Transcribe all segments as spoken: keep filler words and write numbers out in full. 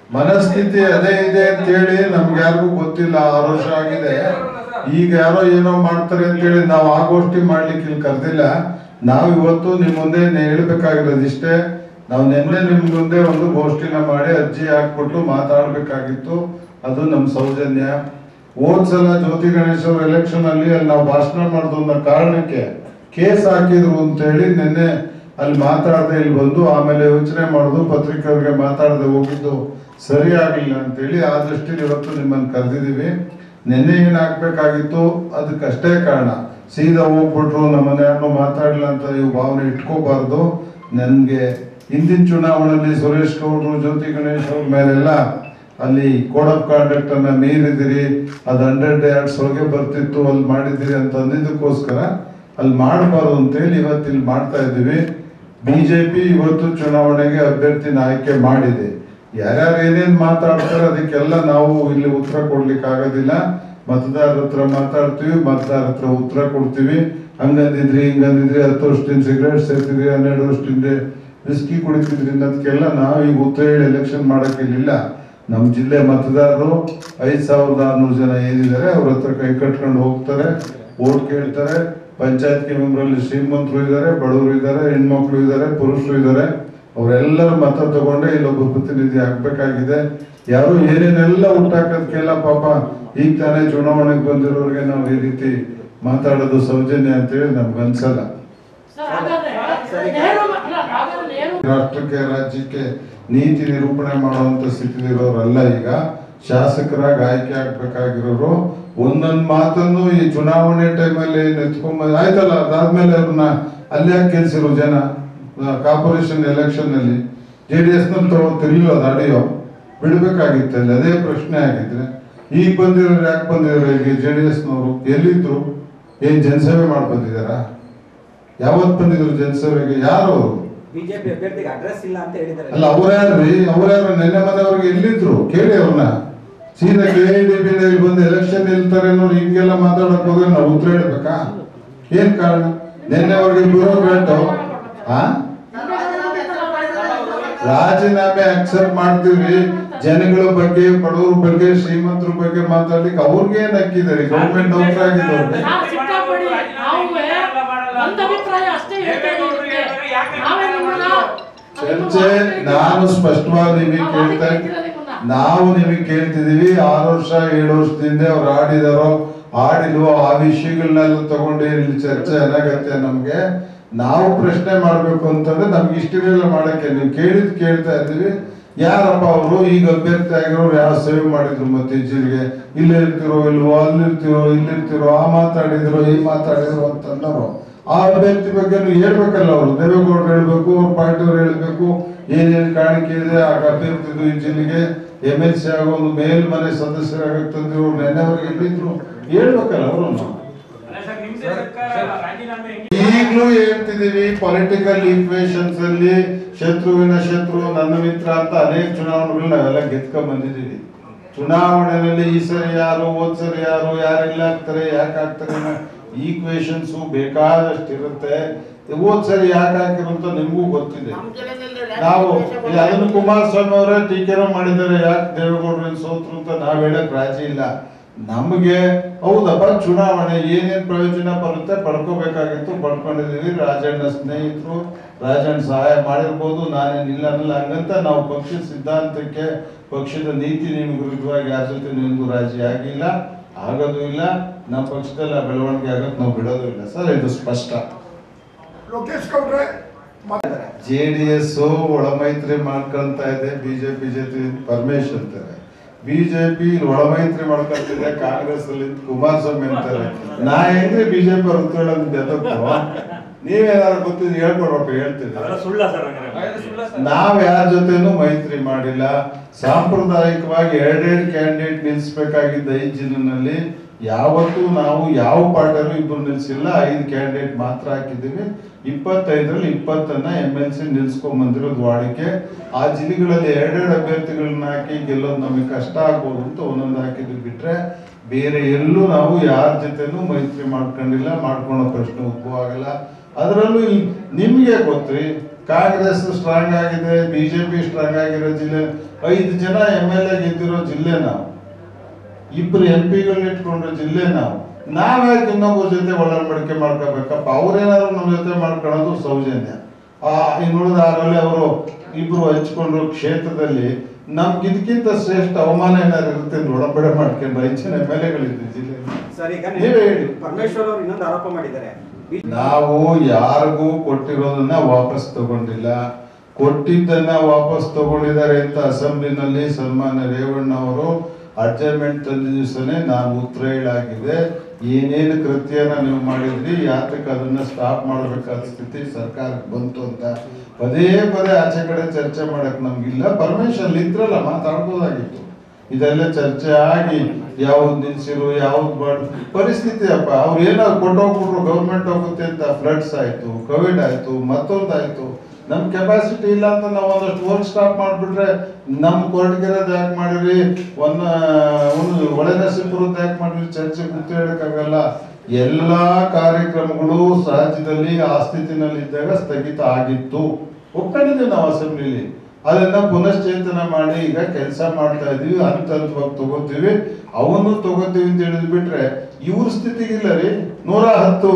ಮನಸ್ಥಿತಿ ಅದೇ ಇದೆ ಅಂತ ಹೇಳಿ ನಮ್ಗೆ ಯಾರಿಗೂ ಗೊತ್ತಿಲ್ಲ. ಆರು ವರ್ಷ ಆಗಿದೆ, ಈಗ ಯಾರೋ ಏನೋ ಮಾಡ್ತಾರೆ ಅಂತ ಹೇಳಿ ನಾವು ಆ ಗೋಷ್ಠಿ ಮಾಡ್ಲಿಕ್ಕೆ ಇಲ್ಲಿ ಕರೆದಿಲ್ಲ. ನಾವು ಇವತ್ತು ನಿಮ್ ಮುಂದೆ ಹೇಳ್ಬೇಕಾಗಿರೋದು ಇಷ್ಟೇ. ನಾವು ನಿನ್ನೆ ನಿಮ್ ಮುಂದೆ ಒಂದು ಗೋಷ್ಠಿನ ಮಾಡಿ ಅರ್ಜಿ ಹಾಕ್ಬಿಟ್ಟು ಮಾತಾಡ್ಬೇಕಾಗಿತ್ತು. ಅದು ನಮ್ ಸೌಜನ್ಯ. ಹೋದ್ಸಲ ಜ್ಯೋತಿ ಗಣೇಶ್ ಅವ್ರ ಎಲೆಕ್ಷನ್ ಅಲ್ಲಿ ಅಲ್ಲಿ ನಾವು ಭಾಷಣ ಮಾಡೋದು ಅನ್ನೋ ಕಾರಣಕ್ಕೆ ಕೇಸ್ ಹಾಕಿದ್ರು ಅಂತ ಹೇಳಿ ನಿನ್ನೆ ಅಲ್ಲಿ ಮಾತಾಡದೆ ಇಲ್ಲಿ ಬಂದು ಆಮೇಲೆ ಯೋಚನೆ ಮಾಡುದು ಪತ್ರಿಕೆಯವ್ರಿಗೆ ಮಾತಾಡದೆ ಹೋಗಿದ್ದು ಸರಿ ಆಗ್ಲಿಲ್ಲ ಅಂತೇಳಿ ಆ ದೃಷ್ಟಿಲಿ ಇವತ್ತು ನಿಮ್ಮನ್ನು ಕರೆದಿದ್ದೀವಿ. ನಿನ್ನೆ ಏನ್ ಹಾಕ್ಬೇಕಾಗಿತ್ತು ಅದಕ್ಕಷ್ಟೇ ಕಾರಣ. ಸೀದಾ ಹೋಗ್ಬಿಟ್ರು ನಮ್ಮನ್ನ ಯಾರನ್ನೂ ಮಾತಾಡಲಿಲ್ಲ ಅಂತ ನೀವು ಭಾವನೆ ಇಟ್ಕೋಬಾರ್ದು. ನನ್ಗೆ ಹಿಂದಿನ ಚುನಾವಣೆಯಲ್ಲಿ ಸುರೇಶ್ ಗೌಡ್ರು ಜ್ಯೋತಿ ಗಣೇಶ್ ಅವ್ರ ಮೇಲೆಲ್ಲ ಅಲ್ಲಿ ಕೋಡ್ ಆಫ್ ಕಾಂಡಕ್ಟ್ ಅನ್ನ ಮೀರಿದಿರಿ, ಅದು ಹಂಡ್ರೆಡ್ ಯಾರ್ಡ್ಸ್ ಒಳಗೆ ಬರ್ತಿತ್ತು, ಅಲ್ಲಿ ಮಾಡಿದಿರಿ ಅಂತ ಅಂದಿದ್ದಕ್ಕೋಸ್ಕರ ಅಲ್ಲಿ ಮಾಡಬಾರ್ದು ಅಂತೇಳಿ ಇವತ್ತು ಇಲ್ಲಿ ಮಾಡ್ತಾ ಇದ್ದೀವಿ. ಬಿಜೆಪಿ ಇವತ್ತು ಚುನಾವಣೆಗೆ ಅಭ್ಯರ್ಥಿನ ಆಯ್ಕೆ ಮಾಡಿದೆ. ಯಾರ್ಯಾರು ಏನೇನ್ ಮಾತಾಡ್ತಾರೆ ಅದಕ್ಕೆಲ್ಲ ನಾವು ಇಲ್ಲಿ ಉತ್ತರ ಕೊಡ್ಲಿಕ್ಕೆ ಆಗೋದಿಲ್ಲ. ಮತದಾರರ ಹತ್ರ ಮಾತಾಡ್ತೀವಿ, ಮತದಾರರ ಹತ್ರ ಉತ್ತರ ಕೊಡ್ತೀವಿ. ಹಂಗಂದಿದ್ರಿ ಹಿಂಗಂದಿದ್ರಿ, ಹತ್ತು ವರ್ಷದಿಂದ ಸಿಗರೇಟ್ ಸೇರ್ತಿದ್ರಿ, ಹನ್ನೆರಡು ವರ್ಷದಿಂದ ವಿಸ್ಕಿ ಕುಡಿತಿದ್ರಿ ಅನ್ನೋದಕ್ಕೆಲ್ಲ ನಾವು ಈಗ ಉತ್ತರ ಹೇಳಿ ಎಲೆಕ್ಷನ್ ಮಾಡಕ್ಕಿಲ್ಲ. ನಮ್ಮ ಜಿಲ್ಲೆ ಮತದಾರರು ಐದ್ ಸಾವಿರದ ಆರ್ನೂರು ಜನ ಏನಿದ್ದಾರೆ ಅವ್ರ ಹತ್ರ ಕೈ ಕಟ್ಕೊಂಡು ಹೋಗ್ತಾರೆ, ಓಟ್ ಕೇಳ್ತಾರೆ. ಪಂಚಾಯತ್ ಮೆಂಬರಲ್ಲಿ ಶ್ರೀಮಂತರು ಇದ್ದಾರೆ, ಬಡವರು ಇದ್ದಾರೆ, ಹೆಣ್ಮಕ್ಳು ಇದ್ದಾರೆ, ಪುರುಷರು ಇದ್ದಾರೆ. ಅವರೆಲ್ಲರ ಮತ ತಗೊಂಡೆ ಇಲ್ಲೊಬ್ಬ ಪ್ರತಿನಿಧಿ ಆಗ್ಬೇಕಾಗಿದೆ. ಯಾರು ಏನೇನೆಲ್ಲ ಹುಟ್ಟಾಕೋದಕ್ಕೆಲ್ಲ ಪಾಪ ಈಗ ತಾನೇ ಚುನಾವಣೆಗೆ ಬಂದಿರೋರಿಗೆ ನಾವು ಈ ರೀತಿ ಮಾತಾಡೋದು ಸೌಜನ್ಯ ಅಂತೇಳಿ ನಮ್ಗೆ ಅನ್ಸಲ್ಲ. ರಾಷ್ಟ್ರಕ್ಕೆ ರಾಜ್ಯಕ್ಕೆ ನೀತಿ ನಿರೂಪಣೆ ಮಾಡುವಂತ ಸ್ಥಿತಿಲಿರೋರಲ್ಲ. ಈಗ ಶಾಸಕರಾಗಿ ಆಯ್ಕೆ ಆಗ್ಬೇಕಾಗಿರೋರು ಒಂದೊಂದು ಮಾತನ್ನು ಈ ಚುನಾವಣೆ ಟೈಮಲ್ಲಿ ನೆತ್ಕೊಂಡ್ ಆಯ್ತಲ್ಲ, ಅದಾದ್ಮೇಲೆ ಅವ್ರನ್ನ ಅಲ್ಲಿ ಯಾಕೆ ಗೆಲ್ಸಿರೋ ಜನ ಕಾರ್ಪೊರೇಷನ್ ಎಲೆಕ್ಷನ್ ನಲ್ಲಿ ಜೆ ಡಿ ಎಸ್ ನಲ್ಲಿ ತಗೊಳ್ತಿರ್ಲಿಲ್ಲ, ಅದು ಅಡಿಯೋ ಬಿಡ್ಬೇಕಾಗಿತ್ತಲ್ಲಿ. ಅದೇ ಪ್ರಶ್ನೆ ಆಗಿದ್ರೆ ಈಗ ಬಂದಿರೋರು ಯಾಕೆ ಬಂದಿದ್ದಾರೆ? ಈಗ ಜೆ ಡಿ ಎಸ್ ನವರು ಎಲ್ಲಿದ್ರು? ಏನ್ ಜನಸೇವೆ ಮಾಡಿ ಬಂದಿದಾರ? ಯಾವತ್ ಬಂದಿದ್ರು ಜನಸೇವೆಗೆ? ಯಾರು ಅವರು? ಬಿಜೆಪಿ ಅಭ್ಯರ್ಥಿಗೆ ಅಡ್ರೆಸ್ ಇಲ್ಲ ಅಂತ ಹೇಳಿದ್ದಾರೆ. ಅಲ್ಲ ಅವ್ರ್ಯಾರ್ರಿ, ಅವ್ರ್ಯಾರು ನೆನ್ನೆ ಮನೆಯವ್ರಿಗೆ ಎಲ್ಲಿದ್ರು ಕೇಳಿ ಅವ್ರನ್ನ. ಸೀದಾ ಕೆ ಐ ಡಿ ಬಿ ಬಂದು ಎಲೆಕ್ಷನ್ ನಿಲ್ತಾರೆ ಅನ್ನೋರು ಹಿಂಗೆಲ್ಲ ಮಾತಾಡಕ್ ಹೋದ್ರೆ ನಾವು ಉತ್ತರ ಹೇಳ್ಬೇಕಾ? ಏನ್ ಕಾರಣ? ನಿನ್ನೆ ಅವ್ರಿಗೆ ಬ್ಯೂರೋಕ್ರಾಟ್ ಆ ರಾಜೀನಾಮೆ ಅಕ್ಸೆಪ್ಟ್ ಮಾಡ್ತೀವಿ. ಜನಗಳ ಬಗ್ಗೆ, ಬಡವರ ಬಗ್ಗೆ, ಶ್ರೀಮಂತರ ಬಗ್ಗೆ ಮಾತಾಡ್ಲಿಕ್ಕೆ ಅವ್ರಿಗೆ ಏನ್ ಹಾಕಿದ್ದಾರೆ? ಗೌರ್ಮೆಂಟ್ ನೌಕರಾಗಿದ್ದವ್ರಿಗೆ ಚರ್ಚೆ ನಾನು ಸ್ಪಷ್ಟವಾಗಿ ನಿಮಗೆ ಕೇಳ್ತಾ ನಾವು ನಿಮಗೆ ಕೇಳ್ತಿದೀವಿ. ಆರು ವರ್ಷ ಏಳು ವರ್ಷದಿಂದ ಅವ್ರು ಆಡಿದಾರೋ ಆಡಿಲ್ವೋ ಆ ವಿಷಯಗಳನ್ನೆಲ್ಲ ತಗೊಂಡು ಇಲ್ಲಿ ಚರ್ಚೆ ಏನಾಗತ್ತೆ ನಮ್ಗೆ. ನಾವು ಪ್ರಶ್ನೆ ಮಾಡ್ಬೇಕು ಅಂತಂದ್ರೆ ನಮ್ಗೆ ಇಷ್ಟನೆಲ್ಲ ಮಾಡಕ್ಕೆ ನೀವು ಕೇಳಿದ್ ಕೇಳ್ತಾ ಇದ್ದೀವಿ. ಯಾರಪ್ಪ ಅವರು? ಈಗ ಅಭ್ಯರ್ಥಿ ಆಗಿರೋರು ಯಾವ ಸೇವೆ ಮಾಡಿದ್ರು ಮತ್ತೆ ಜಿಲ್ಲೆಗೆ? ಇಲ್ಲಿ ಇರ್ತಿರೋ ಇಲ್ವೋ, ಅಲ್ಲಿರ್ತಿರೋ ಇಲ್ಲಿರ್ತಿರೋ, ಆ ಮಾತಾಡಿದ್ರು ಈ ಮಾತಾಡಿದ್ರು ಅಂತಂದರು. ಆ ಅಭ್ಯರ್ಥಿ ಬಗ್ಗೆ ಹೇಳ್ಬೇಕಲ್ಲ ಅವರು. ದೇವೇಗೌಡರು ಹೇಳ್ಬೇಕು, ಅವ್ರ ಪಾರ್ಟಿಯವ್ರು ಹೇಳ್ಬೇಕು ಏನೇನು ಕಾಣಿಕೆ ಇದೆ ಆ ಅಭ್ಯರ್ಥಿದು ಈ ಜಿಲ್ಲೆಗೆ. ಎಮ್ ಎಲ್ ಸಿ ಆಗೋ ಒಂದು ಮೇಲ್ಮನೆ ಸದಸ್ಯರಾಗಕ್ಕೆ ತಂದಿರೋ ನೆನ್ನೆವರೆಗೆ ಎಲ್ಲಿದ್ರು ಹೇಳ್ಬೇಕಲ್ಲ ಅವರು. ಈಗಲೂ ಹೇಳ್ತಿದೀವಿ, ಪೊಲಿಟಿಕಲ್ ಈಕ್ವೇಶನ್ಸ್ ಅಲ್ಲಿ ಶತ್ರುವಿನ ಶತ್ರು ನನ್ನ ಮಿತ್ರ ಅಂತ ಅನೇಕ ಚುನಾವಣೆಗಳು ನಾವೆಲ್ಲ ಗೆದ್ಕೊಂಡ್ ಬಂದಿದ್ದೀವಿ. ಚುನಾವಣೆಯಲ್ಲಿ ಈ ಸರಿ ಯಾರು, ಹೋದ್ ಸರಿ ಯಾರು, ಯಾರೆಲ್ಲ ಆಗ್ತಾರೆ, ಯಾಕೆ ಆಗ್ತಾರೆ ಈಕ್ವೇಶನ್ಸ್ ಬೇಕಾದಷ್ಟು ಇರುತ್ತೆ. ಹೋದ್ ಸರಿ ಯಾಕೆ ಹಾಕಿರು ಅಂತ ನಿಮಗೂ ಗೊತ್ತಿದೆ. ನಾವು ಅದನ್ನು ಕುಮಾರಸ್ವಾಮಿ ಅವರೇ ಟೀಕೆನೂ ಮಾಡಿದ್ದಾರೆ, ಯಾಕೆ ದೇವೇಗೌಡರು ಸೋತ್ರು ಅಂತ ನಾವ್ ಹೇಳಕ್ ರಾಜಿ ಇಲ್ಲ. ನಮ್ಗೆ ಹೌದಪ್ಪ ಚುನಾವಣೆ ಏನೇನ್ ಪ್ರಯೋಜನ ಬರುತ್ತೆ ಪಡ್ಕೋಬೇಕಾಗಿತ್ತು, ಪಡ್ಕೊಂಡಿದೀವಿ. ರಾಜಣ್ಣ ಸ್ನೇಹಿತರು, ರಾಜಣ್ಣ ಸಹಾಯ ಮಾಡಿರ್ಬೋದು, ನಾನೇನಿಲ್ಲ ಅನ್ನಲ್ಲ. ಹಂಗಂತ ನಾವು ಪಕ್ಷದ ಸಿದ್ಧಾಂತಕ್ಕೆ, ಪಕ್ಷದ ನೀತಿ ನಿಮ್ಗೆ ವಿರುದ್ಧವಾಗಿ ಯಾರ ಜೊತೆ ನಿಮ್ಗೂ ರಾಜಿ ಆಗಿಲ್ಲ, ಆಗೋದು ಇಲ್ಲ. ನಮ್ಮ ಪಕ್ಷದಲ್ಲ ಬೆಳವಣಿಗೆ ಆಗಕ್ಕೆ ನಾವು ಬಿಡೋದು ಇಲ್ಲ ಸರ್, ಇದು ಸ್ಪಷ್ಟ. ಲೋಕೇಶ್ ಗೌಡ್ರೆ, ಜೆ ಡಿ ಎಸ್ ಒಳ ಮೈತ್ರಿ ಮಾಡ್ಕೊಂತ ಇದೆ ಬಿಜೆಪಿ ಜೊತೆ, ಪರಮೇಶ್ ಅಂತಾರೆ. ಬಿಜೆಪಿ ಒಳ ಮೈತ್ರಿ ಮಾಡ್ಕೊಂತಿದೆ ಕಾಂಗ್ರೆಸ್ ಅಲ್ಲಿ ಕುಮಾರಸ್ವಾಮಿ ಅಂತಾರೆ. ನಾ ಹೆಂಗ್ರಿ ಬಿಜೆಪಿ ಅವ್ರ ಗೆದ್ದಕ್ಕೂ ನೀವೇನಾದ್ರು ಗೊತ್ತಿದ್ರೆ ಹೇಳ್ಕೊಡ್ಬೇಕು, ಹೇಳ್ತೀನಿ. ನಾವ್ ಯಾರ ಜೊತೆನೂ ಮೈತ್ರಿ ಮಾಡಿಲ್ಲ. ಸಾಂಪ್ರದಾಯಿಕವಾಗಿ ಎರಡೆರಡು ಕ್ಯಾಂಡಿಡೇಟ್ ನಿಲ್ಸ್ಬೇಕಾಗಿದ್ದ ಈ ಜಿಲ್ಲೆನಲ್ಲಿ ಯಾವತ್ತೂ ನಾವು ಯಾವ ಪಾರ್ಟಿಯಲ್ಲೂ ಇಬ್ಬರು ನಿಲ್ಸಿಲ್ಲ. ಐದು ಕ್ಯಾಂಡಿಡೇಟ್ ಮಾತ್ರ ಹಾಕಿದ್ದೀವಿ. ಇಪ್ಪತ್ತೈದರಲ್ಲಿ ಇಪ್ಪತ್ತನ್ನ ಎಂ ಎಲ್ ಸಿ ನಿಲ್ಸ್ಕೊಂಡ್ ಬಂದಿರೋದು ವಾಡಿಕೆ. ಆ ಜಿಲ್ಲೆಗಳಲ್ಲಿ ಎರಡೆರಡು ಅಭ್ಯರ್ಥಿಗಳನ್ನ ಹಾಕಿ ಗೆಲ್ಲೋದು ನಮಗೆ ಕಷ್ಟ ಆಗ್ಬೋದು ಅಂತ ಒಂದೊಂದು ಹಾಕಿದ್ವಿ ಬಿಟ್ರೆ ಬೇರೆ ಎಲ್ಲೂ ನಾವು ಯಾರ ಜೊತೆನೂ ಮೈತ್ರಿ ಮಾಡ್ಕೊಂಡಿಲ್ಲ, ಮಾಡ್ಕೊಳ್ಳೋ ಪ್ರಶ್ನೆ ಉದ್ಭವ ಆಗಲ್ಲ. ಅದರಲ್ಲೂ ನಿಮ್ಗೆ ಗೊತ್ತ್ರಿ, ಕಾಂಗ್ರೆಸ್ ಸ್ಟ್ರಾಂಗ್ ಆಗಿದೆ, ಬಿಜೆಪಿ ಸ್ಟ್ರಾಂಗ್ ಆಗಿರೋ ಜಿಲ್ಲೆ. ಐದು ಜನ ಎಮ್ ಎಲ್ ಎ ಗೆದ್ದಿರೋ ಜಿಲ್ಲೆ ನಾವು, ಇಬ್ರು ಎಂ ಪಿಗಳನ್ನ ಇಟ್ಕೊಂಡ್ರೆ ಜಿಲ್ಲೆ ನಾವು. ನಾವ್ಯಾಕೆ ಇನ್ನೊಬ್ಬರ ಜೊತೆ ಒಳಂಬಡಿಕೆ ಮಾಡ್ಕೋಬೇಕಪ್ಪ? ಅವ್ರೇನಾದ್ರು ನಮ್ಮ ಜೊತೆ ಮಾಡ್ಕೊಳ್ಳೋದು ಸೌಜನ್ಯ. ಆ ಇನ್ನುಳಿದ ಆರಲ್ಲಿ ಅವರು ಇಬ್ರು ಹಂಚ್ಕೊಂಡ್ರು ಕ್ಷೇತ್ರದಲ್ಲಿ. ನಮ್ಗೆ ಇದಕ್ಕಿಂತ ಶ್ರೇಷ್ಠ ಅವಮಾನ ಏನಾದ್ರು ಇರುತ್ತೆ? ಒಡಂಬಡೆ ಮಾಡ್ಕೊಂಡು ಐದು ಜನ ಎಮ್ ಎಲ್ ಎಗಳಿದ್ವಿ ಜಿಲ್ಲೆಯಲ್ಲಿ. ನೀವೇ ಹೇಳಿ. ಪರಮೇಶ್ವರ್ ಅವರು ಇನ್ನೊಂದು ಆರೋಪ ಮಾಡಿದ್ದಾರೆ, ನಾವು ಯಾರಿಗೂ ಕೊಟ್ಟಿರೋದನ್ನ ವಾಪಸ್ ತಗೊಂಡಿಲ್ಲ, ಕೊಟ್ಟಿದ್ದನ್ನ ವಾಪಸ್ ತಗೊಂಡಿದ್ದಾರೆ ಅಂತ ಅಸೆಂಬ್ಲಿನಲ್ಲಿ ಸನ್ಮಾನ್ಯ ರೇವಣ್ಣ ಅವರು ಅಡ್ಜರ್ಮೆಂಟ್ ತಂದ ದಿವಸನೇ ನಾನು ಉತ್ತರ ಹೇಳಾಗಿದೆ. ಏನೇನು ಕೃತ್ಯನ ನೀವು ಮಾಡಿದ್ರಿ, ಯಾತಕ್ಕೆ ಅದನ್ನ ಸ್ಟಾಪ್ ಮಾಡಬೇಕಾದ ಸ್ಥಿತಿ ಸರ್ಕಾರಕ್ಕೆ ಬಂತು ಅಂತ ಪದೇ ಪದೇ ಆಚೆ ಕಡೆ ಚರ್ಚೆ ಮಾಡಕ್ ನಮ್ಗಿಲ್ಲ. ಪರಮೇಶ್ವರ್ ಇದ್ರಲ್ಲ, ಮಾತಾಡ್ಬೋದಾಗಿತ್ತು. ಇದೆಲ್ಲ ಚರ್ಚೆ ಆಗಿ ಯಾವ್ದು ನಿಲ್ಸಿರು ಯಾವ್ದು ಮಾಡ್ ಪರಿಸ್ಥಿತಿ ಅಪ್ಪ. ಅವ್ರು ಏನಾದ್ರು ಕೊಟ್ಟೋಗ್ಬಿಟ್ರು ಗೌರ್ಮೆಂಟ್ ಹೋಗುತ್ತೆ ಅಂತ. ಫ್ಲಡ್ಸ್ ಆಯ್ತು, ಕೋವಿಡ್ ಆಯ್ತು, ಮತ್ತೊಂದಾಯ್ತು. ನಮ್ ಕೆಪಾಸಿಟಿ ಇಲ್ಲ ಅಂತ ನಾವು ಒಂದಷ್ಟು ವರ್ಕ್ ಸ್ಟಾಪ್ ಮಾಡ್ಬಿಟ್ರೆ ನಮ್ ಕೊರಟಗೆರೆದ ಯಾಕೆ ಮಾಡಿರಿ, ಒನ್ನ ಒಂದು ಒಳನರಸೀಪುರದ ಯಾಕೆ ಮಾಡಿರಿ, ಚರ್ಚೆ ಗುರ್ತು ಹೇಳಕ್ಕಾಗಲ್ಲ. ಎಲ್ಲಾ ಕಾರ್ಯಕ್ರಮಗಳು ರಾಜ್ಯದಲ್ಲಿ ಆ ಸ್ಥಿತಿನಲ್ಲಿ ಇದ್ದಾಗ ಸ್ಥಗಿತ ಆಗಿತ್ತು. ಒಪ್ಕೊಂಡಿದ್ದೀವಿ ನಾವು ಅಸೆಂಬ್ಲಿಲಿ. ಅದನ್ನ ಪುನಶ್ಚೇತನ ಮಾಡಿ ಈಗ ಕೆಲಸ ಮಾಡ್ತಾ ಇದೀವಿ. ಹಂತ ಹಂತವಾಗಿ ತಗೋತೀವಿ, ಅವನು ತಗೋತೀವಿ ಅಂತ ಹೇಳಿದ್ ಬಿಟ್ರೆ ಇವ್ರ ಸ್ಥಿತಿಗಿಲ್ಲ ರೀ. ನೂರ ಹತ್ತು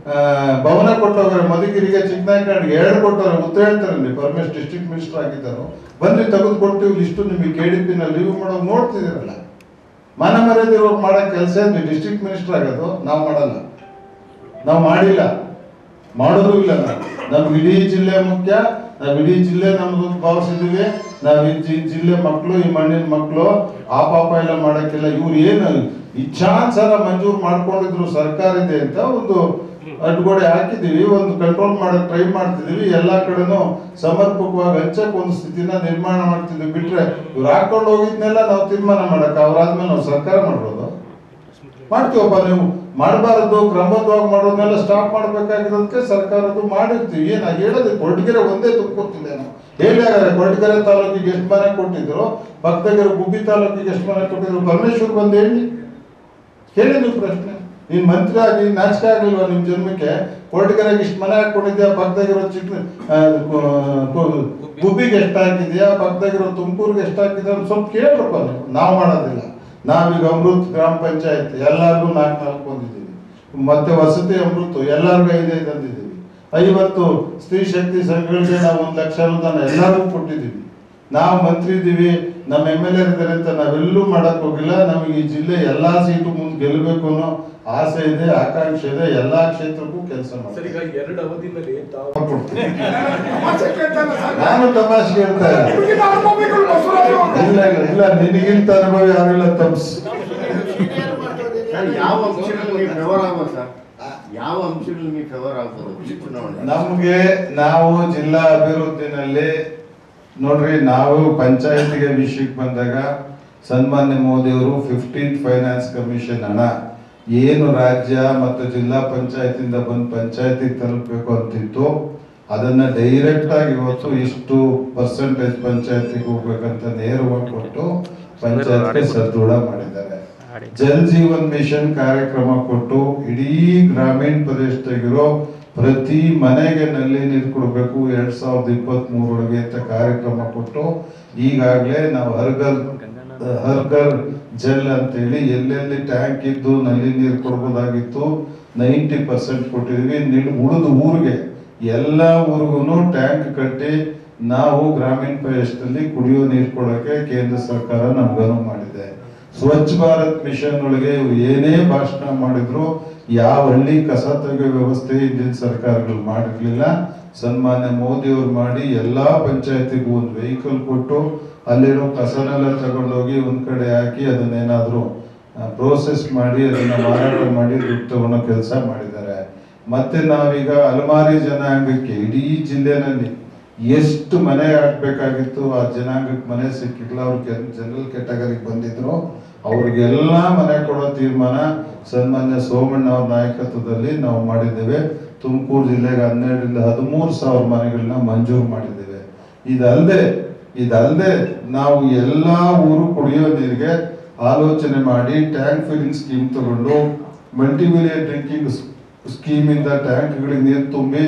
ಭವನ ಕೊಟ್ಟವ್ರೆ, ಮಧುಗಿರಿಗೆ, ಚಿಕ್ಕನಾಯಕನಿಗೆ ಎರಡು ಕೊಟ್ಟವ್ರೆ. ಉತ್ತರ ಹೇಳ್ತಾರಲ್ಲಿ ಪರಮೇಶ್ ಡಿಸ್ಟ್ರಿಕ್ಟ್ ಮಿನಿಸ್ಟರ್ ಆಗಿದ್ದರು. ಬಂದು ತೆಗೆದು ಕೊಡ್ತೀವಿ ಲಿಸ್ಟು ನಿಮಗೆ. ಕೆ ಡಿ ಪಿ ನಲ್ಲಿ ರಿವ್ಯೂ ಮಾಡೋದು ನೋಡ್ತಿದ್ದೀರಲ್ಲ. ಮನ ಮರ್ಯಾದೆ ಇರೋರು ಮಾಡೋ ಕೆಲಸ ಇದ್ವಿ. ಡಿಸ್ಟ್ರಿಕ್ಟ್ ಮಿನಿಸ್ಟರ್ ಆಗೋದು ನಾವು ಮಾಡಲ್ಲ, ನಾವು ಮಾಡಿಲ್ಲ, ಮಾಡೋದು ಇಲ್ಲ. ನಾವು ನಮ್ಗೆ ಇಡೀ ಜಿಲ್ಲೆ ಮುಖ್ಯ. ನಾವ್ ಇಡೀ ಜಿಲ್ಲೆ ನಮ್ದು ಭಾವಿಸಿದೀವಿ. ನಾವ್ ಈ ಜಿಲ್ಲೆ ಮಕ್ಕಳು, ಈ ಮಣ್ಣಿನ ಮಕ್ಕಳು. ಆ ಪಾಪ ಎಲ್ಲ ಮಾಡಕ್ಕಿಲ್ಲ. ಇವ್ರು ಏನು ಇಚ್ಛಾನುಸಾರ ಮಂಜೂರು ಮಾಡ್ಕೊಂಡಿದ್ರು ಸರ್ಕಾರ ಇದೆ ಅಂತ ಒಂದು ಅಡ್ಗೋಡೆ ಹಾಕಿದೀವಿ, ಒಂದು ಕಂಟ್ರೋಲ್ ಮಾಡಕ್ ಟ್ರೈ ಮಾಡ್ತಿದೀವಿ. ಎಲ್ಲಾ ಕಡೆನೂ ಸಮರ್ಪಕವಾಗಿ ಹಂಚಕ್ ಒಂದು ಸ್ಥಿತಿನ ನಿರ್ಮಾಣ ಮಾಡ್ತಿದ್ವಿ. ಬಿಟ್ರೆ ಇವ್ರು ಹಾಕೊಂಡು ಹೋಗಿದ್ನೆಲ್ಲ ನಾವು ತೀರ್ಮಾನ ಮಾಡಕ್ ಅವ್ರಾದ್ಮೇಲೆ ನಾವು ಸರ್ಕಾರ ಮಾಡ್ಬೋದು ಮಾಡ್ತೀವಪ್ಪ. ನೀವು ಮಾಡಬಾರದು, ಕ್ರಮಬದ್ಧವಾಗಿ ಮಾಡೋದನ್ನೆಲ್ಲ ಸ್ಟಾಪ್ ಮಾಡ್ಬೇಕಾಗಿರೋದಕ್ಕೆ ಸರ್ಕಾರದ್ದು ಮಾಡಿರ್ತೀವಿ. ಏನ ಹೇಳೋದು, ಕೊರಟಗೆರೆ ಒಂದೇ ತುಂಬ್ಕೊತಿಲ್ಲ ನಾವು. ಹೇಳಿಯಾಗಾರೆ ಕೊರಟಗೆರೆ ತಾಲೂಕಿಗೆ ಎಷ್ಟು ಮನೆ ಕೊಟ್ಟಿದ್ರು, ಪಕ್ಕದಾಗಿರೋ ಗುಬ್ಬಿ ತಾಲೂಕಿಗೆ ಎಷ್ಟು ಮನೆ ಕೊಟ್ಟಿದ್ರು, ಪರಮೇಶ್ವರ್ ಬಂದು ಹೇಳಿ ಹೇಳಿ ನೀವು ಪ್ರಶ್ನೆ. ನೀನ್ ಮಂತ್ರಿ ಆಗಿ ನಾಚಿಕೆ ಆಗ್ಲಿಲ್ವಾ ನಿಮ್ ಜನ್ಮಕ್ಕೆ? ಕೊರಟಗೆರೆಗೆ ಇಷ್ಟು ಮನೆ ಹಾಕೊಂಡಿದ್ಯಾ, ಪಕ್ಕದಾಗಿರೋ ಚಿಕ್ಕ ಗುಬ್ಬಿಗೆ ಎಷ್ಟು ಹಾಕಿದ್ಯಾ, ಪಕ್ಕದಾಗಿರೋ ತುಮಕೂರಿಗೆ ಎಷ್ಟು ಹಾಕಿದ್ಯಾ ಸ್ವಲ್ಪ ಕೇಳ್ರಪ್ಪ ನೀವು. ನಾವು ಮಾಡೋದಿಲ್ಲ. ನಾವೀಗ ಅಮೃತ್ ಗ್ರಾಮ ಪಂಚಾಯತ್ ಎಲ್ಲಾರ್ಗು ನಾಲ್ಕು ನಾಲ್ಕು ಬಂದಿದ್ದೀವಿ. ಮತ್ತೆ ವಸತಿ ಅಮೃತ್ ಎಲ್ಲಾರ್ಗು ಐದೈದು ಅಂದಿದ್ದೀವಿ. ಐವತ್ತು ಸ್ತ್ರೀ ಶಕ್ತಿ ಸಂಘಗಳಿಗೆ ನಾವು ಒಂದು ಲಕ್ಷ ಅನುದಾನ ಎಲ್ಲರಿಗೂ ಕೊಟ್ಟಿದ್ದೀವಿ. ನಾವು ಮಂತ್ರಿ ಇದ್ದೀವಿ, ನಮ್ಮ ಎಮ್ ಎಲ್ ಎ ಇದ್ದಾರೆ ಅಂತ ನಾವೆಲ್ಲೂ ಮಾಡಕ್ ಹೋಗಿಲ್ಲ. ನಮಗೆ ಈ ಜಿಲ್ಲೆ ಎಲ್ಲಾ ಸೀಟು ಮುಂದೆ ಗೆಲ್ಲಬೇಕು ಅನ್ನೋ ಆಸೆ ಇದೆ, ಆಕಾಂಕ್ಷೆ ಇದೆ. ಎಲ್ಲಾ ಕ್ಷೇತ್ರಕ್ಕೂ ಕೆಲಸ ಮಾಡ್ತೀವಿ. ನಾನು ತಮಾಷೆ ಹೇಳ್ತಾ ಇಲ್ಲ ಇಲ್ಲ ಇಲ್ಲ ನಿನಗಿಂತ ಅನುಭವ ಯಾರಿಲ್ಲ ತಮ್ಸ್. ಯಾವ ಅಂಶಗಳು ಫೇವರ್ ಆಗ ಸರ್? ಯಾವ ಅಂಶಗಳು ನಿಮಗೆ ಫೇವರ್ ಆಗ್ತದೆ ಚುನಾವಣೆ? ನಮ್ಗೆ ನಾವು ಜಿಲ್ಲಾ ಅಭಿವೃದ್ಧಿನಲ್ಲಿ ನೋಡ್ರಿ, ನಾವು ಪಂಚಾಯತಿಗೆ ವಿಷಯಕ್ಕೆ ಬಂದಾಗ ಸನ್ಮಾನ್ಯ ಮೋದಿ ಅವರು ಫಿಫ್ಟೀನ್ತ್ ಫೈನಾನ್ಸ್ ಕಮಿಷನ್ ಹಣ ಏನು ರಾಜ್ಯ ಮತ್ತು ಜಿಲ್ಲಾ ಪಂಚಾಯತಿಂದ ಬಂದು ಪಂಚಾಯತಿಗೆ ತಲುಪಬೇಕು ಅಂತಿತ್ತು, ಅದನ್ನ ಡೈರೆಕ್ಟ್ ಆಗಿ ಇವತ್ತು ಇಷ್ಟು ಪರ್ಸೆಂಟೇಜ್ ಪಂಚಾಯತಿಗೆ ಹೋಗ್ಬೇಕಂತ ನೇರವಾಗಿ ಕೊಟ್ಟು ಪಂಚಾಯತ್ಗೆ ಸದೃಢ ಮಾಡಿದ್ದಾರೆ. ಜಲ್ ಜೀವನ್ ಮಿಷನ್ ಕಾರ್ಯಕ್ರಮ ಕೊಟ್ಟು ಇಡೀ ಗ್ರಾಮೀಣ ಪ್ರದೇಶದಾಗಿರೋ ಪ್ರತಿ ಮನೆಗೆ ನಲ್ಲಿ ನೀರು ಕೊಡಬೇಕು ಎರಡ್ ಸಾವಿರದ ಇಪ್ಪತ್ತ್ ಮೂರೊಳಗೆ ಅಂತ ಕಾರ್ಯಕ್ರಮ ಕೊಟ್ಟು ಈಗಾಗಲೇ ನಾವು ಹರ್ಗರ್ ಹರ್ಗರ್ ಜಲ್ ಅಂತೇಳಿ ಎಲ್ಲೆಲ್ಲಿ ಟ್ಯಾಂಕ್ ಇದ್ದು ನಲ್ಲಿ ನೀರು ಕೊಡ್ಬೋದಾಗಿತ್ತು ನೈಂಟಿ ಪರ್ಸೆಂಟ್ ಕೊಟ್ಟಿದ್ವಿ. ಉಳಿದ ಊರಿಗೆ ಎಲ್ಲ ಊರಿಗೂ ಟ್ಯಾಂಕ್ ಕಟ್ಟಿ ನಾವು ಗ್ರಾಮೀಣ ಪ್ರದೇಶದಲ್ಲಿ ಕುಡಿಯೋ ನೀರು ಕೊಡೋಕೆ ಕೇಂದ್ರ ಸರ್ಕಾರ ನಮ್ಗೆ ಅನುವು ಮಾಡಿದೆ. ಸ್ವಚ್ಛ ಭಾರತ್ ಮಿಷನ್ ಒಳಗೆ ಇವ್ರು ಏನೇ ಭಾಷಣ ಮಾಡಿದ್ರು ಯಾವ ಹಳ್ಳಿ ಕಸ ತೆಗೆಯೋ ವ್ಯವಸ್ಥೆ ಹಿಂದಿನ ಸರ್ಕಾರಗಳು ಮಾಡಿರ್ಲಿಲ್ಲ. ಸನ್ಮಾನ್ಯ ಮೋದಿ ಅವರು ಮಾಡಿ ಎಲ್ಲಾ ಪಂಚಾಯತಿಗೂ ಒಂದು ವೆಹಿಕಲ್ ಕೊಟ್ಟು ಅಲ್ಲಿರೋ ಕಸನೆಲ್ಲ ತಗೊಂಡೋಗಿ ಒಂದ್ ಕಡೆ ಹಾಕಿ ಅದನ್ನೇನಾದ್ರೂ ಪ್ರೋಸೆಸ್ ಮಾಡಿ ಅದನ್ನ ಮಾರಾಟ ಮಾಡಿ ದುಡ್ಡು ತಗೊಳ್ಳೋ ಕೆಲಸ ಮಾಡಿದ್ದಾರೆ. ಮತ್ತೆ ನಾವೀಗ ಅಲಮಾರಿ ಜನಾಂಗಕ್ಕೆ ಇಡೀ ಜಿಲ್ಲೆನಲ್ಲಿ ಎಷ್ಟು ಮನೆ ಹಾಕ್ಬೇಕಾಗಿತ್ತು ಆ ಜನಾಂಗಕ್ಕೆ ಮನೆ ಸಿಕ್ಕಿಲ್ಲ. ಅವ್ರ ಜನರಲ್ ಕ್ಯಾಟಗರಿಗೆ ಬಂದಿದ್ರು, ಅವ್ರಿಗೆಲ್ಲ ಮನೆ ಕೊಡೋ ತೀರ್ಮಾನ ಸನ್ಮಾನ್ಯ ಸೋಮಣ್ಣ ಅವ್ರ ನಾಯಕತ್ವದಲ್ಲಿ ನಾವು ಮಾಡಿದ್ದೇವೆ. ತುಮಕೂರು ಜಿಲ್ಲೆಗೆ ಹನ್ನೆರಡರಿಂದ ಹದಿಮೂರು ಸಾವಿರ ಮನೆಗಳನ್ನ ಮಂಜೂರು ಮಾಡಿದ್ದೇವೆ. ಇದಲ್ಲದೆ ಇದಲ್ಲದೆ ನಾವು ಎಲ್ಲಾ ಊರು ಕುಡಿಯೋ ನೀರಿಗೆ ಆಲೋಚನೆ ಮಾಡಿ ಟ್ಯಾಂಕ್ ಫಿಲ್ಲಿಂಗ್ ಸ್ಕೀಮ್ ತಗೊಂಡು ಮಲ್ಟಿಮಿಲಿಯನ್ ಡ್ರಿಂಕಿಂಗ್ ಸ್ಕೀಮ್ ಇಂದ ಟ್ಯಾಂಕ್ಗಳಿಗೆ ನೀರು ತುಂಬಿ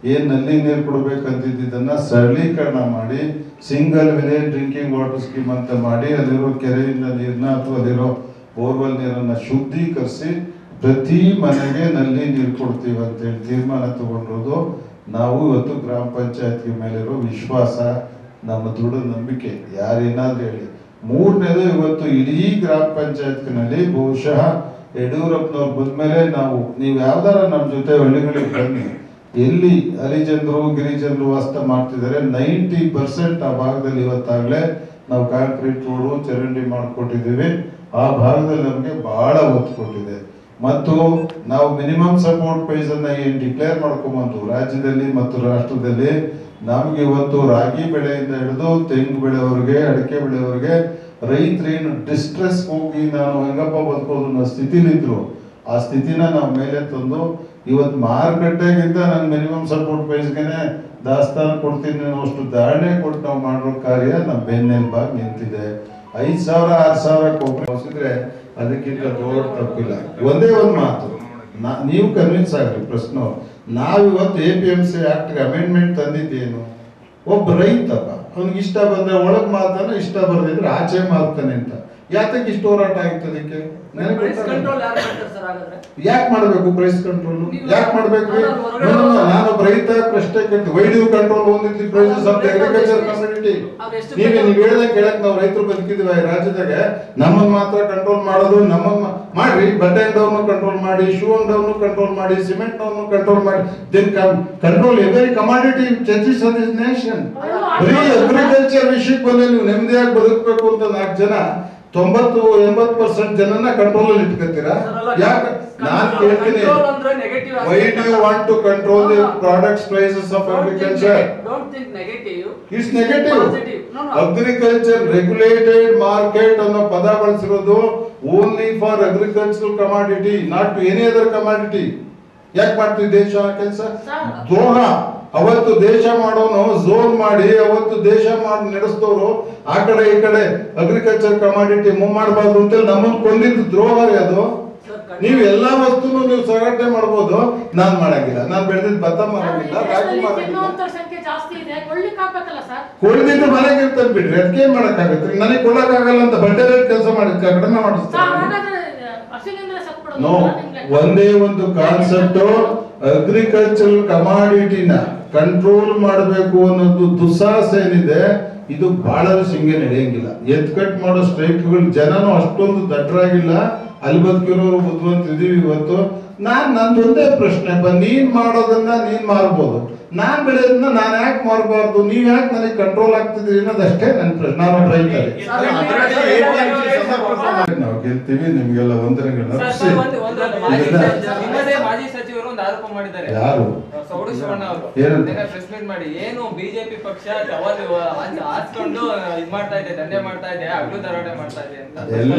ಏನ್ ನಲ್ಲಿ ನೀರು ಕೊಡ್ಬೇಕಂತಿದ್ದನ್ನ ಸರಳೀಕರಣ ಮಾಡಿ single village drinking water scheme ಅಂತ ಮಾಡಿ ಅಲ್ಲಿರೋ ಕೆರೆಯಿಂದ ನೀರನ್ನ ಅಥವಾ ಅಲ್ಲಿರೋ ಬೋರ್ವೆಲ್ ನೀರನ್ನ ಶುದ್ಧೀಕರಿಸಿ ಪ್ರತಿ ಮನೆಗೆ ನಲ್ಲಿ ನೀರು ಕೊಡ್ತೀವಿ ಅಂತೇಳಿ ತೀರ್ಮಾನ ತಗೊಂಡಿರೋದು. ನಾವು ಇವತ್ತು ಗ್ರಾಮ ಪಂಚಾಯತ್ಗೆ ಮೇಲಿರೋ ವಿಶ್ವಾಸ, ನಮ್ಮ ದೃಢ ನಂಬಿಕೆ, ಯಾರೇನಾದ್ರೂ ಹೇಳಿ. ಮೂರನೇದು, ಇವತ್ತು ಇಡೀ ಗ್ರಾಮ ಪಂಚಾಯತ್ನಲ್ಲಿ ಬಹುಶಃ ಯಡಿಯೂರಪ್ಪನವ್ರು ಬಂದ್ಮೇಲೆ ನಾವು ನೀವು ಯಾವ್ದಾರ ನಮ್ಮ ಜೊತೆ ಹಳ್ಳಿಗಳಿಗೆ ಬನ್ನಿ, ಎಲ್ಲಿ ಹರಿಜನರು ಗಿರಿಜನರು ವಾಸ ಮಾಡ್ತಿದ್ದಾರೆ ನೈಂಟಿ ಪರ್ಸೆಂಟ್ ಆ ಭಾಗದಲ್ಲಿ ಇವತ್ತಾಗಲೇ ನಾವು ಕಾಂಕ್ರೀಟ್ ರೋಡು ಚರಂಡಿ ಮಾಡಿಕೊಟ್ಟಿದ್ದೀವಿ. ಆ ಭಾಗದಲ್ಲಿ ನಮಗೆ ಬಹಳ ಒತ್ತು ಕೊಟ್ಟಿದೆ. ಮತ್ತು ನಾವು ಮಿನಿಮಮ್ ಸಪೋರ್ಟ್ ಪ್ರೈಸ್ ಅನ್ನ ಏನು ಡಿಕ್ಲೇರ್ ಮಾಡ್ಕೊಂಬಂದು ರಾಜ್ಯದಲ್ಲಿ ಮತ್ತು ರಾಷ್ಟ್ರದಲ್ಲಿ ನಮ್ಗೆ ಇವತ್ತು ರಾಗಿ ಬೆಳೆಯಿಂದ ಹಿಡಿದು ತೆಂಗು ಬೆಳೆಯವರೆಗೆ, ಅಡಿಕೆ ಬೆಳೆಯವರೆಗೆ ರೈತರೇನು ಡಿಸ್ಟ್ರೆಸ್ ಹೋಗಿ ನಾನು ಹೆಂಗಪ್ಪ ಬದುಕೋದು ಅನ್ನೋ ಸ್ಥಿತಿಲಿದ್ರು ಆ ಸ್ಥಿತಿನ ನಾವು ಮೇಲೆ ತಂದು ಇವತ್ತು ಮಾರುಕಟ್ಟೆಗಿಂತ ನಾನು ಮಿನಿಮಮ್ ಸಪೋರ್ಟ್ ಪ್ರೈಸ್ಗೆನೆ ದಾಸ್ತಾನ ಕೊಡ್ತೀನಿ ಅನ್ನೋಷ್ಟು ಧಾರಣೆ ಕೊಟ್ಟು ನಾವು ಮಾಡೋ ಕಾರ್ಯ ನಮ್ಮ ಬೆನ್ನೆಲುಬಾಗಿ ನಿಂತಿದೆ. ಐದು ಸಾವಿರ ಆರು ಸಾವಿರ ಕೊಬ್ಬಿದ್ರೆ ಅದಕ್ಕಿಂತ ದೊಡ್ಡ ತಪ್ಪಿಲ್ಲ. ಒಂದೇ ಒಂದು ಮಾತು, ನಾ ನೀವು ಕನ್ವಿನ್ಸ್ ಆಗ್ರಿ ಪ್ರಶ್ನೆ, ನಾವಿವತ್ತು ಎ ಪಿ ಎಂ ಸಿ ಆಕ್ಟ್ಗೆ ಅಮೆಂಡ್ಮೆಂಟ್ ತಂದಿದ್ದೇನು? ಒಬ್ಬ ರೈತಪ್ಪ ಅವ್ನಿಗೆ ಇಷ್ಟ ಬಂದ್ರೆ ಒಳಗ್ ಮಾತಾನ, ಇಷ್ಟ ಬರ್ದಿದ್ರೆ ಆಚೆ ಮಾರ್ತಾನೆ ಅಂತ. ಯಾತಕ್ಕೆ ಇಷ್ಟು ಹೋರಾಟ ಆಯ್ತು ಅದಕ್ಕೆ? ಯಾಕೆ ಮಾಡ್ಬೇಕು ಪ್ರೈಸ್ ಕಂಟ್ರೋಲ್? ಯಾಕೆ ಮಾಡ್ಬೇಕು? ನಾನೊಬ್ಬ ರೈತ ಪ್ರಶ್ನೆ ಕೇಳ್ತೀನಿ, why do control only prices of the agriculture community? ನೀವೇ ನೀವು ಹೇಳ್ದಂಗೆ ಕೇಳಕ್ ನಾವು ರೈತರು ಬದುಕಿದ್ವಿ ರಾಜ್ಯದಾಗ, ನಮ್ಮನ್ನ ಮಾತ್ರ ಕಂಟ್ರೋಲ್ ಮಾಡೋದು, ನಮ್ಮನ್ನ ಮಾಡ್ರಿ, ಬಟ್ಟೆ ಅಂಗಡವ್ರನ್ನು ಕಂಟ್ರೋಲ್ ಮಾಡಿ, ಶೂ ಅಂಗಡವ್ರನ್ನು ಕಂಟ್ರೋಲ್ ಮಾಡಿ, ಸಿಮೆಂಟ್ ಅವ್ರನ್ನು ಕಂಟ್ರೋಲ್ ಮಾಡಿ, then control every commodity charges on this nation. ಬರೀ ಅಗ್ರಿಕಲ್ಚರ್ ವಿಷಯಕ್ಕೆ ಬಂದ್ರೆ ನೀವು ನೆಮ್ಮದಿಯಾಗಿ ಬದುಕಬೇಕು ಅಂತ ನಾಲ್ಕು ಜನ ತೊಂಬತ್ತು ಎಂಬತ್ತು ಪರ್ಸೆಂಟ್ ಜನನ ಕಂಟ್ರೋಲ್ ಅಲ್ಲಿ ಇಟ್ಕೊತೀರಾ? ಯಾಕೆ ನಾನು ಕೇಳ್ತೀನಿ, why do you want to control the products prices of agriculture? It's negative. Agriculture regulated market ಅನ್ನೋ ಪದ ಬಳಸಿರೋದು only for agricultural commodity, not to any other commodity. ಯಾಕೆ ಮಾಡ್ತೀವಿ ದೇಶ ಕೆಲಸ? ದ್ರೋಹ. ಅವತ್ತು ದೇಶ ಮಾಡೋನು ಝೋನ್ ಮಾಡಿ ಅವತ್ತು ದೇಶ ಮಾಡಿ ನಡೆಸಿದವರು ಆ ಕಡೆ ಈ ಕಡೆ ಅಗ್ರಿಕಲ್ಚರ್ ಕಮಾಡಿಟಿ ಮೂವ್ ಮಾಡಬಾರ್ದು ಅಂತೇಳಿ ನಮ್ಮನ್ನು ಕೊಂದಿದ್ದು ದ್ರೋಹ ರೀ ಅದು. ನೀವು ಎಲ್ಲಾ ವಸ್ತುನು ನೀವು ಸಂಘಟನೆ ಮಾಡ್ಬೋದು, ನಾನ್ ಮಾಡಂಗಿಲ್ಲ. ನಾನ್ ಬೆಳೆದಿದ್ದು ಭತ್ತ ಮಾರಂಗಿಲ್ಲ, ರಾಗಿ ಮಾರಂಗಿಲ್ಲ. ಕೊಳ್ದಿದ್ದು ಮನೆಗೆ ಇರ್ತಾನೆ ಬಿಡ್ರಿ, ಅದಕ್ಕೆ ಮಾಡಕ್ ಆಗತ್ರಿ. ನನಗೆ ಕೊಡಕ್ ಆಗಲ್ಲ ಅಂತ ಬಡ್ಡೆ ರೇಟ್ ಕೆಲಸ ಮಾಡಿದ್ ಕಡಿಮೆ ಮಾಡಿಸ್ತಾರೆ. ನೋ, ಒಂದೇ ಒಂದು ಕಾನ್ಸೆಪ್ಟ್, ಅಗ್ರಿಕಲ್ಚರ್ ಕಮಾಡಿಟಿನ ಕಂಟ್ರೋಲ್ ಮಾಡಬೇಕು ಅನ್ನೋದು ದುಸ್ಸಾಹಸ ಏನಿದೆ, ಇದು ಬಹಳ ಹಿಂಗೆ ನಡೆಯಂಗಿಲ್ಲ. ಎತ್ಕಟ್ ಮಾಡೋ ಸ್ಟ್ರೈಕ್ಗಳು ಜನನು ಅಷ್ಟೊಂದು ದಡ್ಡರಾಗಿಲ್ಲ, ಅಲ್ಲಿ ಬದುಕಿರೋರು ಬುದ್ಧಿವಂತ ಇದೀವಿ ಇವತ್ತು. ನಾನ್ ನಂದೊಂದೇ ಪ್ರಶ್ನೆ, ನೀನ್ ಮಾಡೋದನ್ನ ನೀನ್ ಮಾರ್ಬೋದು, ನಾನ್ ಬೆಳೆಯೋದನ್ನ ನಾನ್ ಯಾಕೆ ಮಾರಬಾರ್ದು? ನೀವ್ ಯಾಕೆ ನನಗೆ ಕಂಟ್ರೋಲ್ ಆಗ್ತಿದ್ರಿ ಅನ್ನೋದಷ್ಟೇ ನನ್ನ ಪ್ರಶ್ನೆ. ನಾನು ರೈತ, ನಾವು ಗೆಲ್ತೀವಿ, ನಿಮ್ಗೆಲ್ಲ ವಂದನೆಗಳನ್ನ. ಮಾಜಿ ಸಚಿವರು ಒಂದು ಆರೋಪ ಮಾಡಿದ್ದಾರೆ. ಯಾರು? ಸೌಡು ಶಿವಣ್ಣ ಅವರು ಪ್ರೆಸ್ ಮೀಟ್ ಮಾಡಿ ಏನು ಬಿಜೆಪಿ ಪಕ್ಷ ಟವಲ್ ಹಾಸ್ಕೊಂಡು ಇದ್ ಮಾಡ್ತಾ ಇದೆ, ದಂಧೆ ಮಾಡ್ತಾ ಇದೆ, ಹಗಲು ದರೋಡೆ ಮಾಡ್ತಾ ಇದೆ ಅಂತ. ಎಲ್ಲ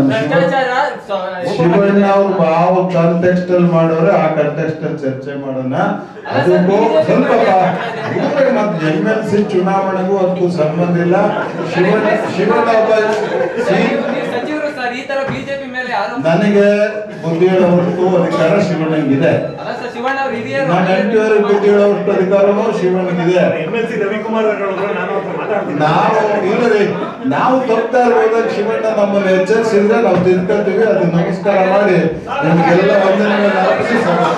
ಶಿವಣ್ಣ ಅವ್ರು ಯಾವ ಕಾಂಟೆಕ್ಸ್ಟ್ ಅಲ್ಲಿ ಮಾಡೋರೆ ಆ ಕಾಂಟೆಕ್ಸ್ಟ್ ಅಲ್ಲಿ ಚರ್ಚೆ ಮಾಡೋಣ. ಅದಕ್ಕೂ ಸ್ವಲ್ಪ ಮತ್ತೆ ಎಂ ಎಲ್ ಸಿ ಚುನಾವಣೆಗೂ ಅದಕ್ಕೂ ಸಂಬಂಧ ಇಲ್ಲ. ಶಿವಣ್ಣ ಶಿವಣ್ಣ ಒಬ್ಬ ಸಚಿವರು ಸರ್ ಈ ತರ ಬಿಜೆಪಿ ಮೇಲೆ ನನಗೆ ಬುದ್ಧಿ ಹೇಳೋವಷ್ಟು ಅಧಿಕಾರ ಶಿವಣ್ಣಂಗಿದೆ. ನಾನು ಎಂಟುವರೆ ಬುದ್ಧಿ ಹೇಳೋವಷ್ಟು ಅಧಿಕಾರನೂ ಶಿವಣ್ಣಗಿದೆ. ನಾವು ಇಲ್ಲರಿ, ನಾವು ತಪ್ಪುತ್ತಾ ಹೋದಾಗ ಶಿವಣ್ಣ ನಮ್ಮನ್ನು ಎಚ್ಚರಿಸಿದ್ರೆ ನಾವು ತಿಳ್ಕೊತೀವಿ. ಅದು ನಮಸ್ಕಾರ ಮಾಡಿ ನಿಮಗೆಲ್ಲ ವಂದನೆಗಳನ್ನ ಅರ್ಪಿಸಿ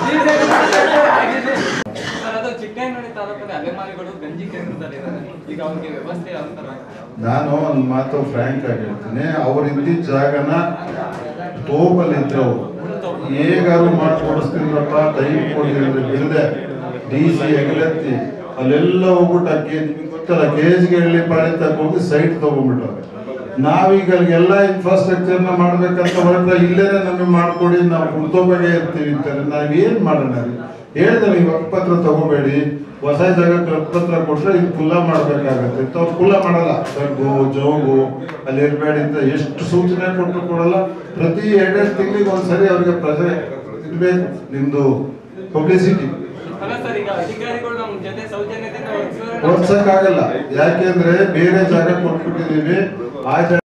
ಚಿಕ್ಕನಹಳ್ಳಿ ತಾಲೂಕಿನ ಅಲೆಮಾರಿಗಳು ಗಂಜಿ ಕೇಂದ್ರದಲ್ಲಿ ಈಗ ಅವ್ರಿಗೆ ವ್ಯವಸ್ಥೆ ಅಂತಾರ. ನಾನು ಒಂದು ಮಾತು ಫ್ರಾಂಕ್ ಆಗಿ ಹೇಳ್ತೀನಿ, ಅವ್ರು ಇದ್ದಿದ್ದ ಜಾಗನ ತೋಪಲ್ಲಿದ್ದವರು ಹೇಗಾರು ಮಾಡ್ಕೊಡಿಸ್ತಿದ್ರಪ್ಪ, ಟೈಮ್ ಕೊಡ್ತಿದ್ರೆ ಬಿಡದೆ ಡಿ ಸಿ ಹೆಗಲೆತ್ತಿ ಅಲ್ಲೆಲ್ಲ ಹೋಗ್ಬಿಟ್ಟು ಅಕ್ಕಿ ನಿಮ್ಗೆ ಗೊತ್ತಲ್ಲ ಕೇಜ್ಗೆ ಹೇಳಿ ಪಾಳಿ ತಕ್ಕ ಹೋಗಿ ಸೈಟ್ ತಗೊಂಡ್ಬಿಟ್ಟವ್ರೆ. ನಾವೀಗ ಎಲ್ಲ ಇನ್ಫ್ರಾಸ್ಟ್ರಕ್ಚರ್ನ ಮಾಡ್ಬೇಕಂತ ಹೊರಟ್ರೆ ಇಲ್ಲೇನೆ ನಮಗೆ ಮಾಡ್ಕೊಡಿ, ನಾವು ಕುಡ್ತೋಬಾಗೆ ಇರ್ತೀವಿ ಅಂತಾರೆ. ನಾವೇನ್ ಮಾಡೋಣ? ಹೇಳಿದ್ರೆ ನೀವು ಹಕ್ಕುಪತ್ರ ತಗೋಬೇಡಿ, ಹೊಸ ಜಾಗಕ್ಕೆ ಹಕ್ಕುಪತ್ರ ಕೊಟ್ರೆ ಇದು ಕುಲ್ಲ ಮಾಡ್ಬೇಕಾಗತ್ತೆ. ಅವ್ರು ಕುಲ್ಲ ಮಾಡಲ್ಲ, ತಗ್ಗು ಜೋಗು ಅಲ್ಲಿ ಇರಬೇಡಿ ಅಂತ ಎಷ್ಟು ಸೂಚನೆ ಕೊಟ್ಟರು ಕೊಡಲ್ಲ. ಪ್ರತಿ ಎರಡೆರಡು ತಿಂಗಳಿಗೆ ಒಂದ್ಸರಿ ಅವ್ರಿಗೆ ಪ್ರಜೆ ಇರ್ಬೇಕು, ನಿಮ್ದು ಪಬ್ಲಿಸಿಟಿ ಓಡ್ಸಕ್ಕಾಗಲ್ಲ. ಯಾಕೆಂದ್ರೆ ಬೇರೆ ಜಾಗ ಕೊಟ್ಬಿಟ್ಟಿದೀವಿ, ಆ ಜಾಗ